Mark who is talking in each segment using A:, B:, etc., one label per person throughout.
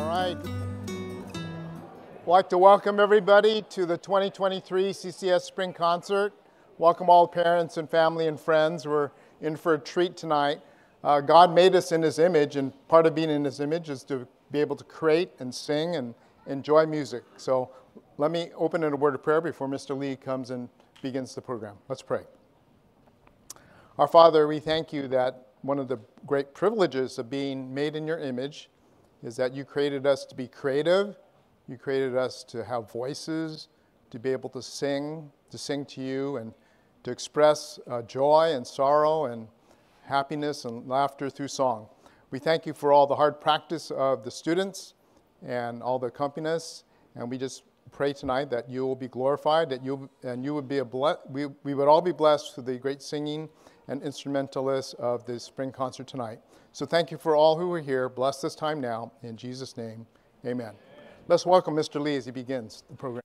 A: right. I'd like to welcome everybody to the 2023 CCS Spring Concert. Welcome all parents and family and friends. We're in for a treat tonight. God made us in His image, and part of being in His image is to be able to create and sing and enjoy music. So let me open in a word of prayer before Mr. Lee comes and begins the program. Let's pray. Our Father, we thank you that one of the great privileges of being made in your image is that you created us to be creative. You created us to have voices, to be able to sing to you, and to express joy and sorrow and happiness and laughter through song. We thank you for all the hard practice of the students and all the accompanist, and we just pray tonight that you will be glorified, that you would be we would all be blessed through the great singing and instrumentalists of the spring concert tonight. So thank you for all who are here. Bless this time now. In Jesus' name, amen. Let's welcome Mr. Lee as he begins the program.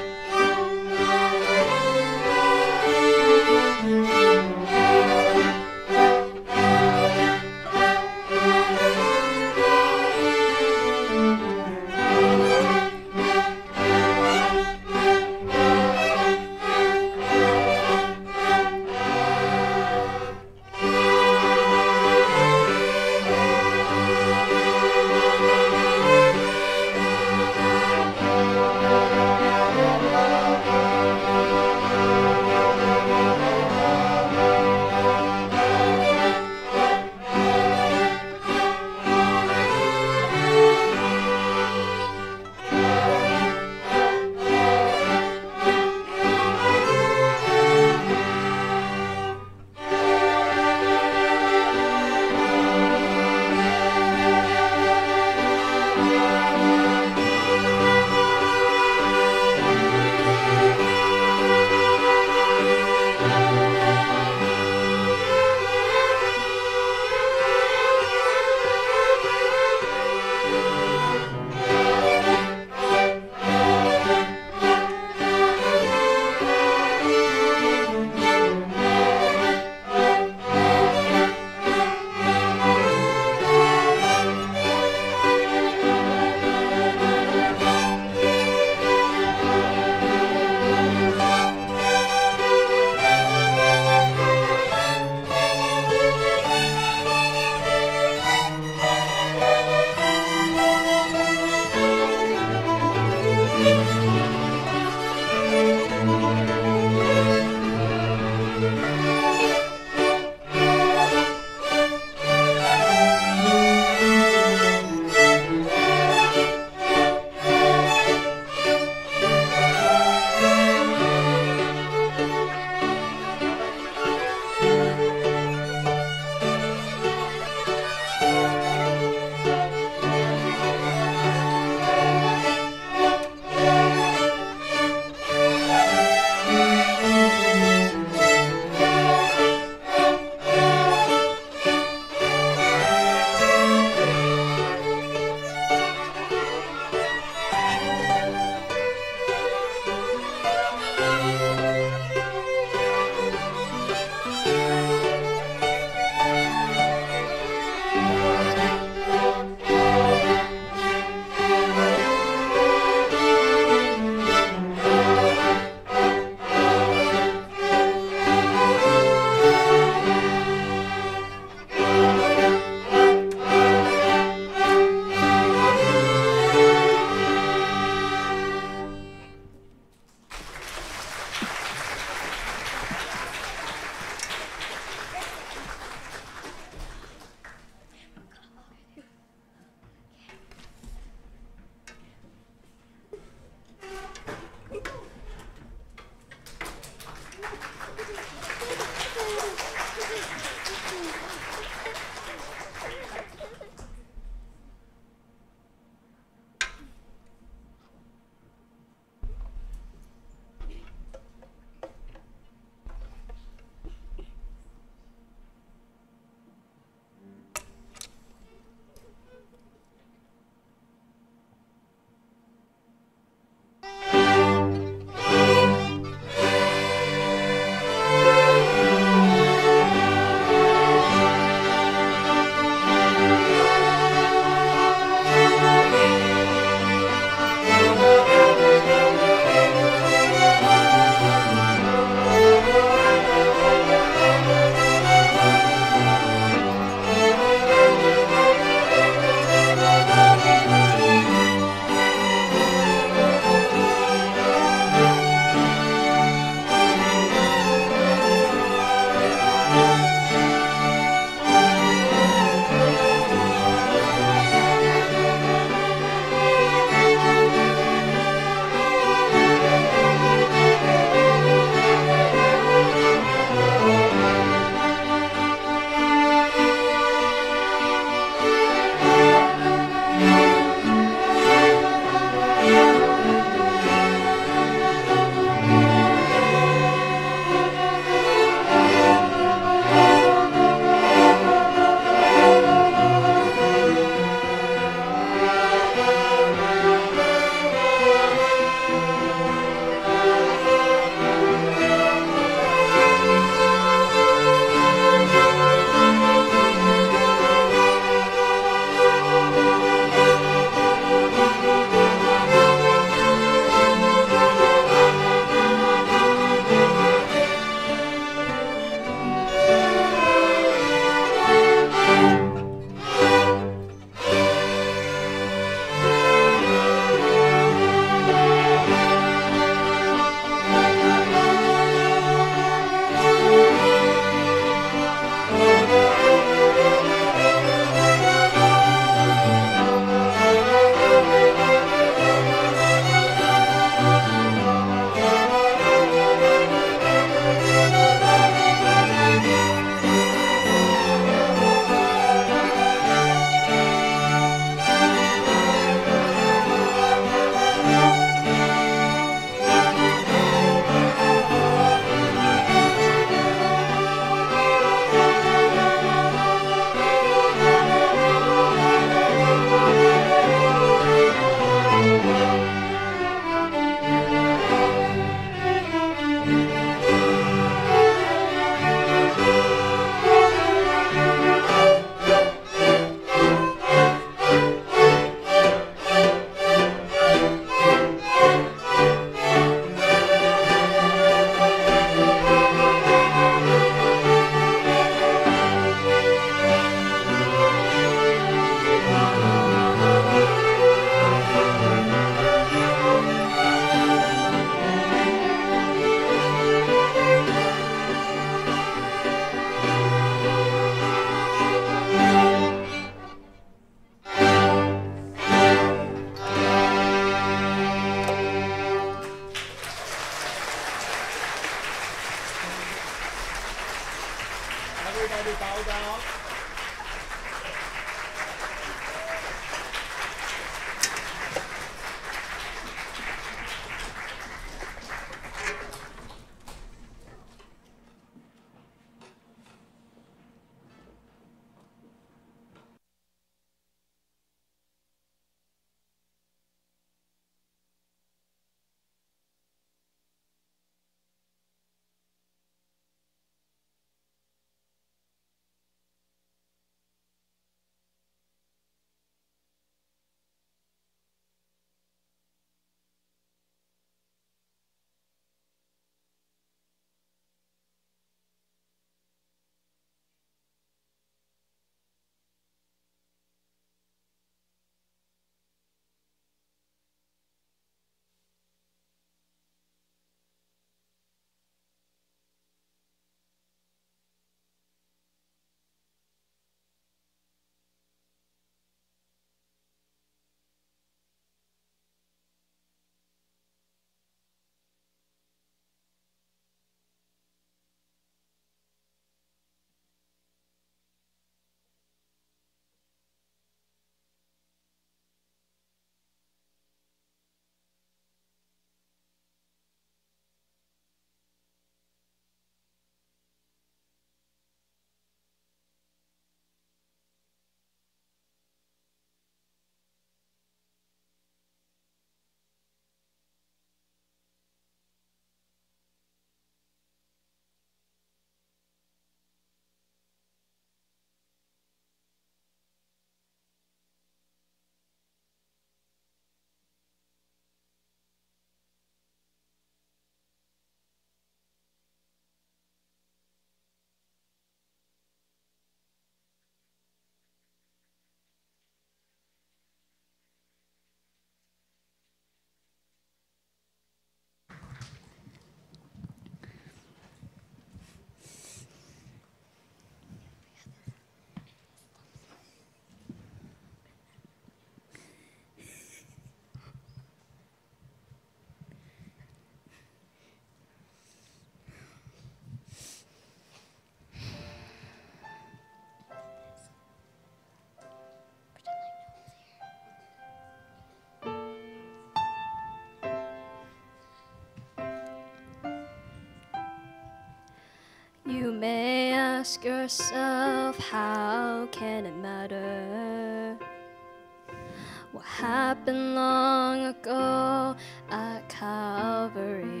B: You may ask yourself, how can it matter? What happened long ago at Calvary?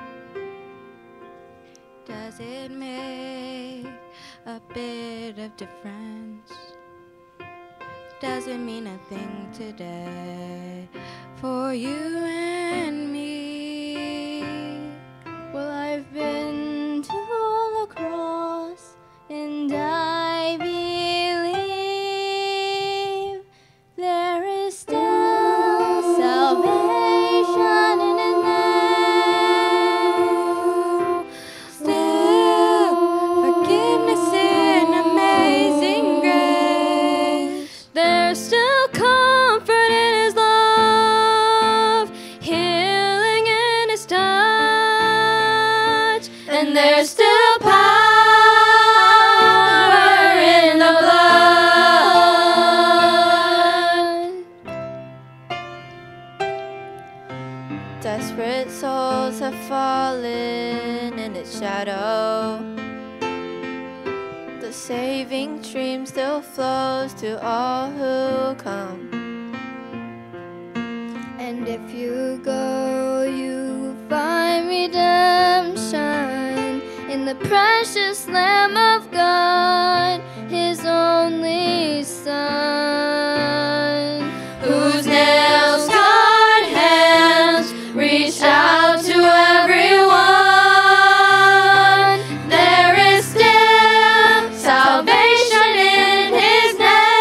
C: Does it make a bit of difference? Does it mean a thing today for you and me?
B: Well, I've been to the cross and I believe there is still salvation in His name.
C: Still forgiveness and amazing grace.
B: There's still comfort in His love, healing in His touch, and there's still power in the blood.
C: Desperate souls have fallen in its shadow. The saving stream still flows to all who come.
B: And if you go, you find redemption in the precious Lamb of God, His only Son, whose nail-scarred hands reach out to everyone. There is still salvation in His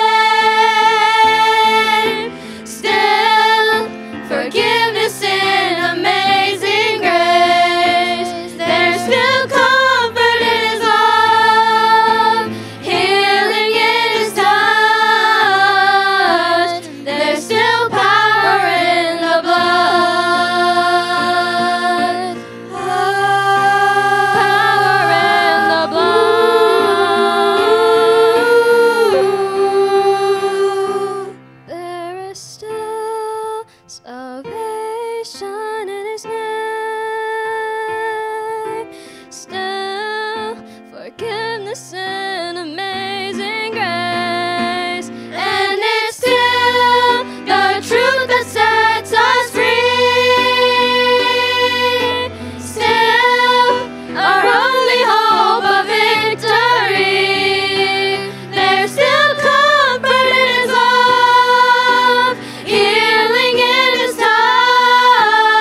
B: name. Still forgiveness and amazing grace. There's still comfort in His love, healing in His touch. There's still power in the blood. Power in the blood. There is still salvation in His name. Still forgiveness and amazing grace. And it's still the truth that sets us free. Still our only hope of victory. There's still comfort in His love, healing in His touch.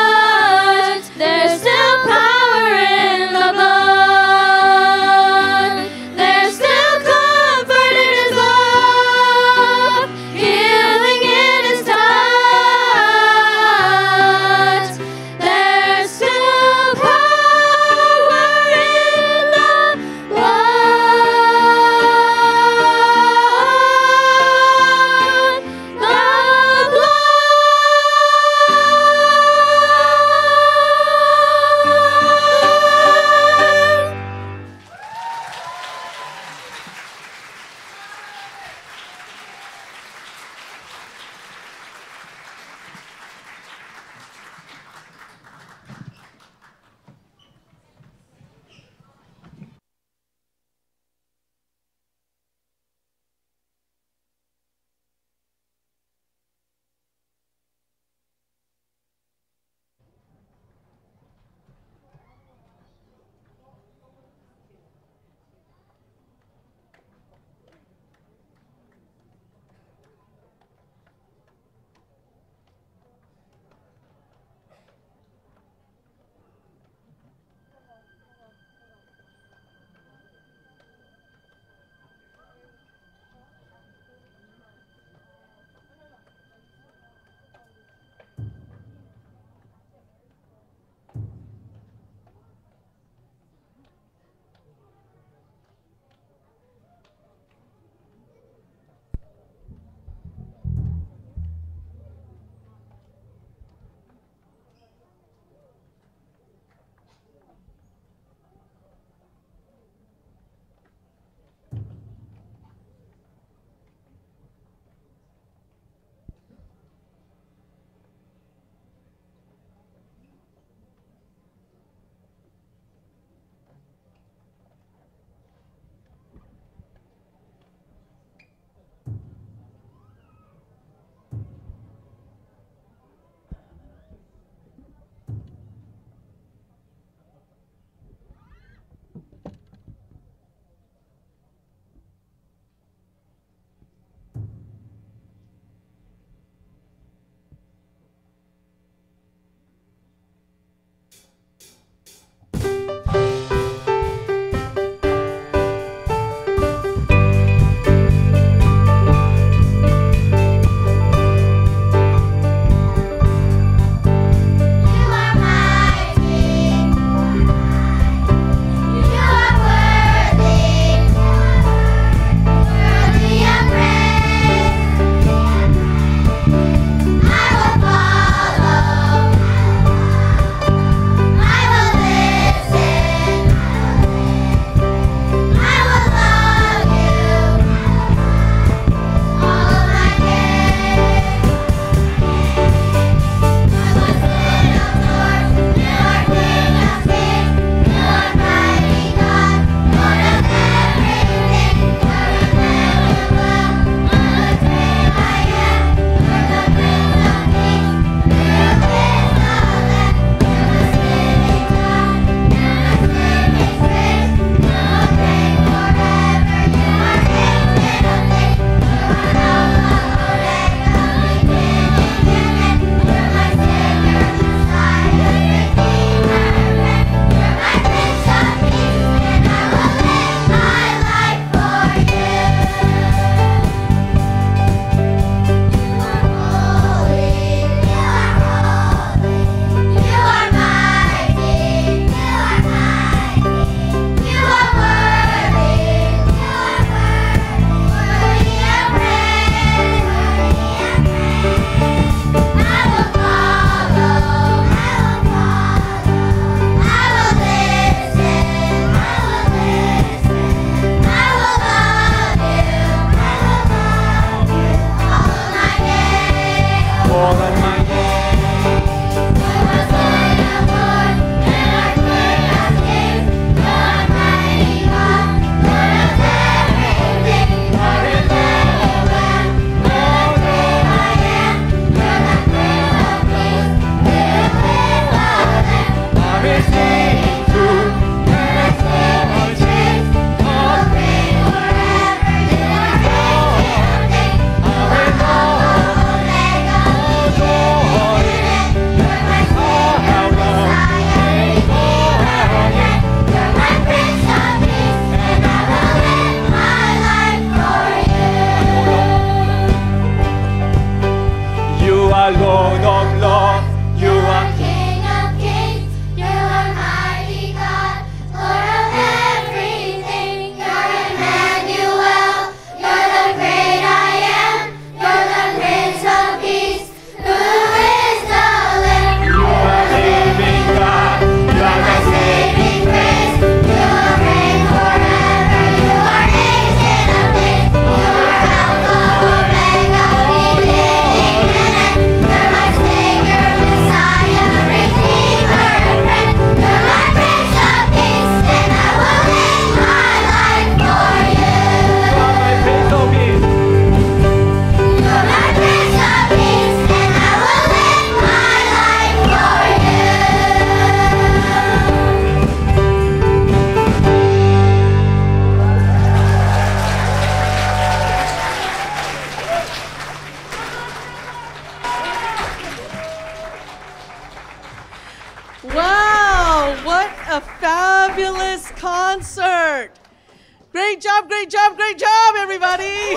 D: Wow, what a fabulous concert. Great job, everybody.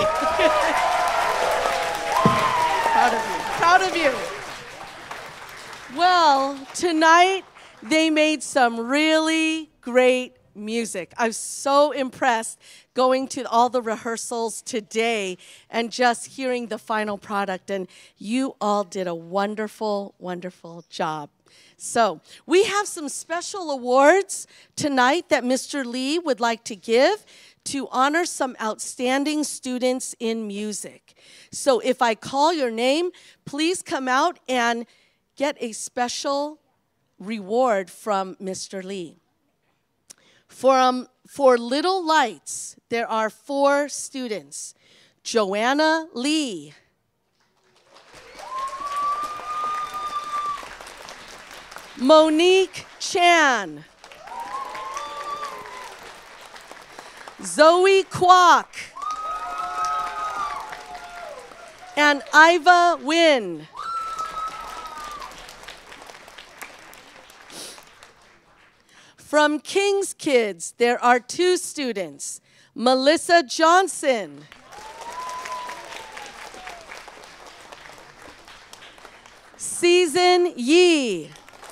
D: Proud of you. Well, tonight they made some really great music. I was so impressed going to all the rehearsals today and just hearing the final product, and you all did a wonderful, wonderful job. So we have some special awards tonight that Mr. Lee would like to give to honor some outstanding students in music. So if I call your name, please come out and get a special reward from Mr. Lee. For Little Lights, there are 4 students. Joanna Lee. Monique Chan. Zoe Kwok. And Iva Wynn. From King's Kids, there are 2 students, Melissa Johnson. Season Yee.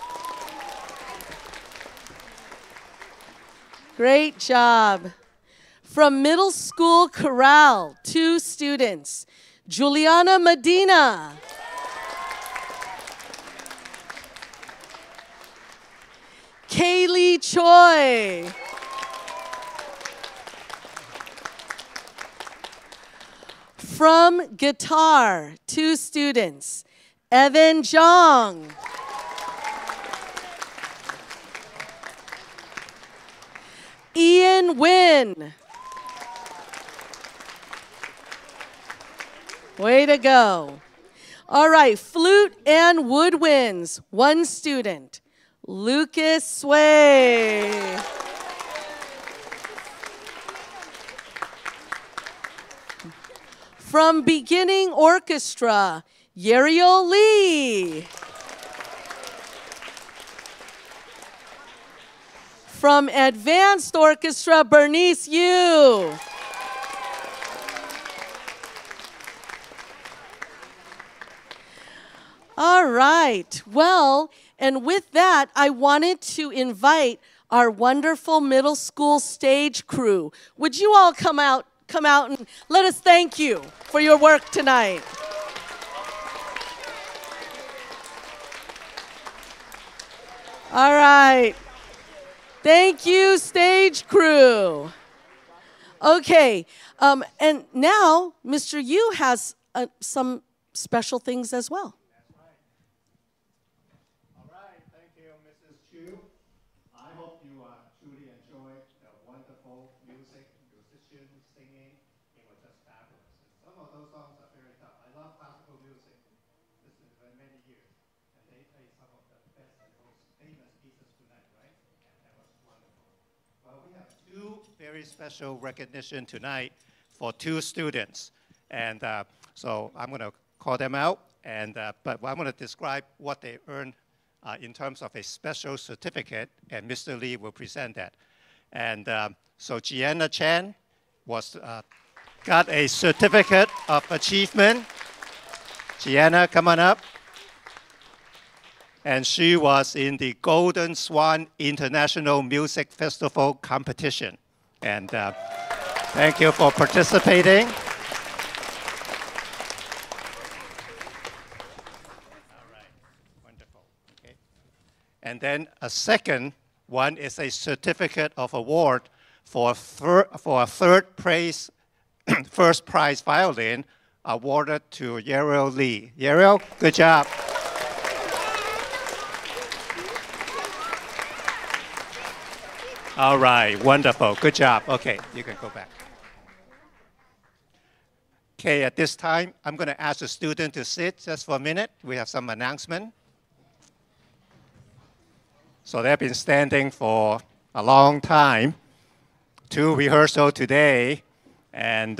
D: Great job. From Middle School Chorale, 2 students, Juliana Medina. Kaylee Choi. From guitar, 2 students, Evan Zhang. Ian Wynn. Way to go. All right, flute and woodwinds, 1 student, Lucas Sway. From beginning orchestra, Yeriel Lee. From advanced orchestra, Bernice Yu. All right, well, and with that, I wanted to invite our wonderful middle school stage crew. Would you all come out and let us thank you for your work tonight. All right. Thank you, stage crew. Okay, and now Mr. Yu has some special things as well.
E: Very special recognition tonight for 2 students, and so I'm going to call them out, and but I'm going to describe what they earned in terms of a special certificate, and Mr. Lee will present that. And so Gianna Chan was got a certificate of achievement. Gianna, come on up. And she was in the Golden Swan International Music Festival competition. And thank you for participating. All right, wonderful. Okay. And then a second one is a certificate of award for a third prize, first prize violin awarded to Yeriel Lee. Yeriel, good job. All right, wonderful, good job. Okay, you can go back. Okay, at this time, I'm going to ask the student to sit just for a minute. We have some announcement. So they've been standing for a long time. 2 rehearsals today, and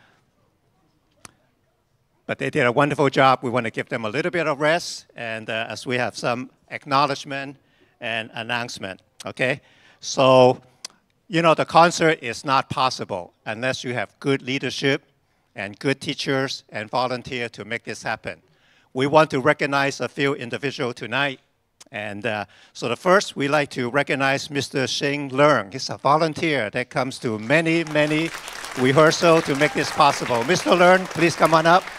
E: but they did a wonderful job. We want to give them a little bit of rest, and as we have some acknowledgement and announcement, okay? So, you know, the concert is not possible unless you have good leadership and good teachers and volunteers to make this happen. We want to recognize a few individuals tonight. And so the first, we like to recognize Mr. Sheng Leung. He's a volunteer that comes to many, many rehearsals to make this possible. Mr. Leung, please come on up.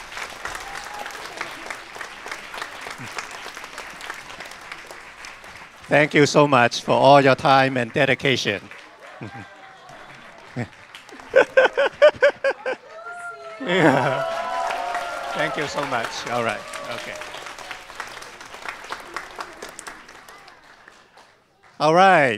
E: Thank you so much for all your time and dedication. Yeah. Thank you so much. All right. Okay. All right.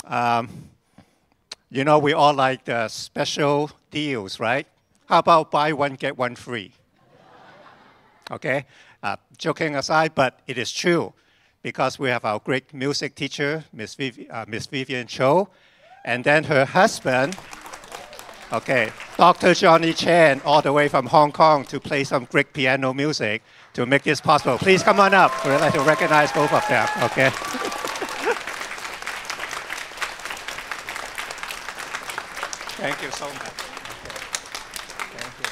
E: You know, we all like the special deals, right? How about buy one, get one free? Okay? Joking aside, but it is true because we have our great music teacher, Miss Vivian Cho, and then her husband, okay, Dr. Johnny Chan, all the way from Hong Kong to play some great piano music to make this possible. Please come on up. We'd like to recognize both of them, okay? Thank you so much. Okay. Thank you.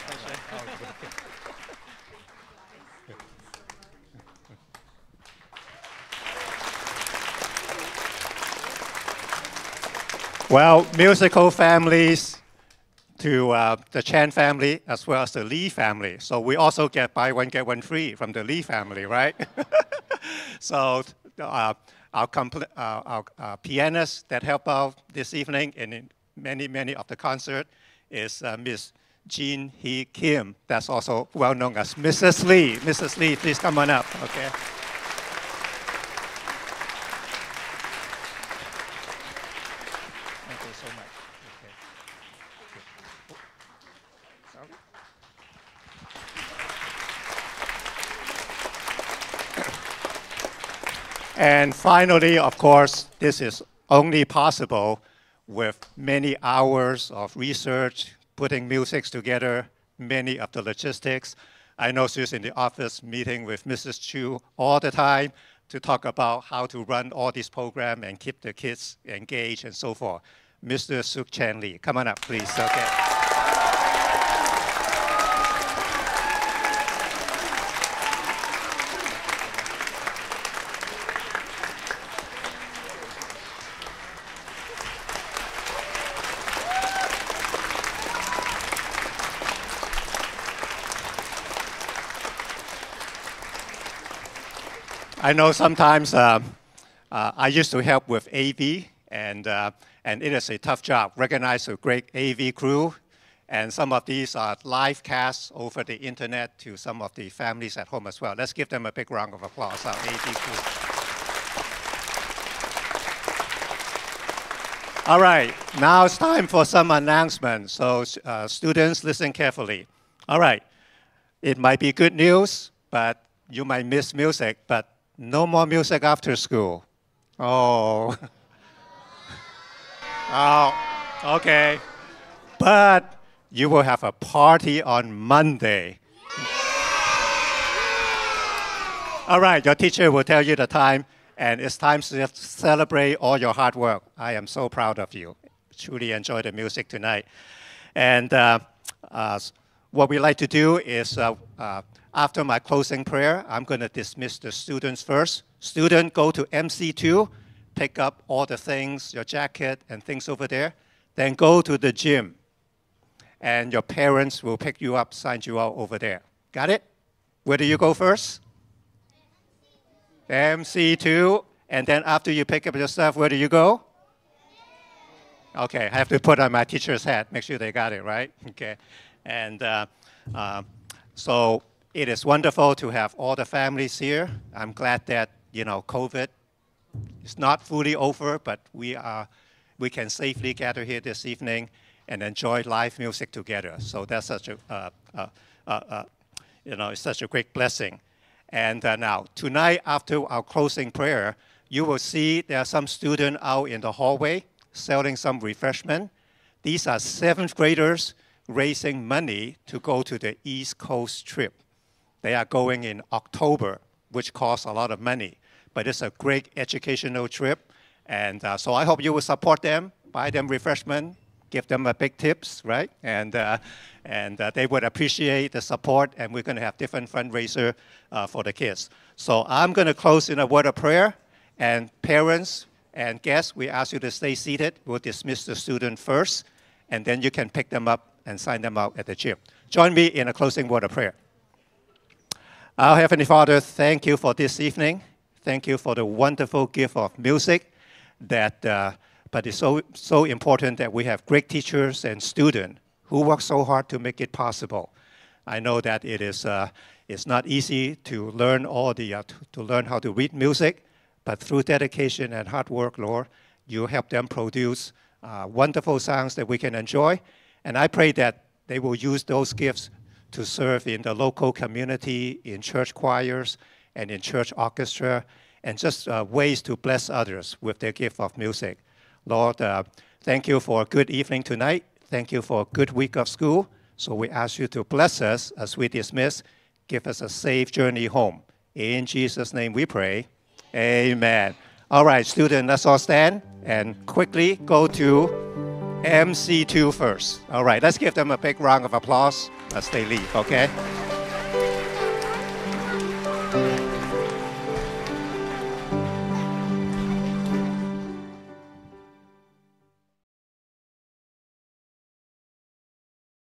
E: Well, musical families to the Chan family as well as the Lee family. So we also get buy one, get one free from the Lee family, right? So our pianists that help out this evening and in many of the concert is Miss Jean Hee Kim. That's also well known as Mrs. Lee. Mrs. Lee, please come on up, okay? Thank you so much. Okay. And finally, of course, this is only possible with many hours of research, putting music together, many of the logistics. I know she's in the office meeting with Mrs. Chu all the time to talk about how to run all this program and keep the kids engaged and so forth. Mr. Suk Chan Lee, come on up, please. Okay. I know sometimes I used to help with AV, and it is a tough job. Recognize a great AV crew, and some of these are live casts over the internet to some of the families at home as well. Let's give them a big round of applause, our AV crew. All right, now it's time for some announcements. So students, listen carefully. All right, it might be good news, but you might miss music, but no more music after school. Oh. Oh, okay. But you will have a party on Monday. All right, your teacher will tell you the time, and it's time to celebrate all your hard work. I am so proud of you. Truly enjoy the music tonight. And what we like to do is after my closing prayer, I'm going to dismiss the students first. Student, go to MC2, pick up all the things, your jacket and things over there. Then go to the gym. And your parents will pick you up, sign you out over there. Got it? Where do you go first? MC2. And then after you pick up your stuff, where do you go? Okay, I have to put on my teacher's hat, make sure they got it, right? Okay. And so it is wonderful to have all the families here. I'm glad that, you know, COVID is not fully over, but we can safely gather here this evening and enjoy live music together. So that's such a, it's such a great blessing. And now, tonight after our closing prayer, you will see there are some students out in the hallway selling some refreshment. These are 7th graders raising money to go to the East Coast trip. They are going in October, which costs a lot of money. but it's a great educational trip. And so I hope you will support them, buy them refreshment, give them a big tips, right? And they would appreciate the support, and we're going to have different fundraiser for the kids. So I'm going to close in a word of prayer, and parents and guests, we ask you to stay seated. We'll dismiss the student first, and then you can pick them up and sign them out at the gym. Join me in a closing word of prayer. Our Heavenly Father, thank you for this evening. Thank you for the wonderful gift of music but it's so important that we have great teachers and students who work so hard to make it possible. I know that it's not easy to learn to learn how to read music, but through dedication and hard work, Lord, you help them produce wonderful sounds that we can enjoy. And I pray that they will use those gifts to serve in the local community, in church choirs, and in church orchestra, and just ways to bless others with their gift of music. Lord, thank you for a good evening tonight. Thank you for a good week of school. So we ask you to bless us as we dismiss. Give us a safe journey home. In Jesus' name we pray. Amen. All right, students, let's all stand and quickly go to MC2 first. All right, let's give them a big round of applause as they leave, okay?